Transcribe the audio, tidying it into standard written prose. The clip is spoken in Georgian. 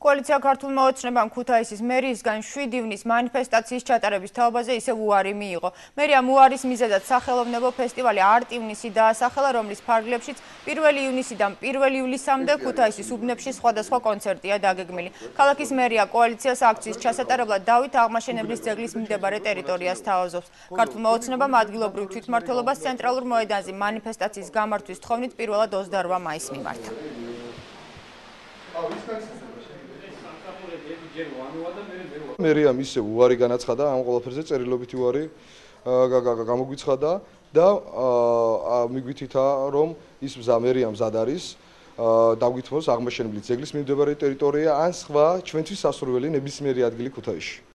კოალიცია ქართულმა ოცნებამ ქუთაისის მერიისგან 7 ივნის მანიფესტაციის ჩატარების თაობაზე ისევ უარი მიიღო. მერიამ უარის მიზეზად სახელოვნებო ფესტივალი არტ ივნისი დაასახელა, რომლის ფარგლებშიც 1 ივნისიდან 1 ივლისამდე ქუთაისის უბნებში სხვადასხვა კონცერტია დაგეგმილი. ქალაქის მერია კოალიციას აქციის ჩასატარებლად დავით აღმაშენებლის ძეგლის მიმდებარე ტერიტორიას თავაზობს. ქართულმა ოცნებამ ადგილობრივ თვითმმართველობას ცენტრალურ მოედანზე მანიფესტაციის გამართვის თხოვნით პირველად 28 მაისს მიმართა. მერიამ ისე უარი განაცხადა ამ ყველაფერზე, წერილობითი უარი გამოგვიცხადა და მიგვითითა რომ ის მერიამ მზად არის დაგვითმოს აღმაშენებლის ძეგლის მიმდებარე ტერიტორია ან სხვა ჩვენთვის სასურველი ნებისმიერი ადგილი ქუთაისში.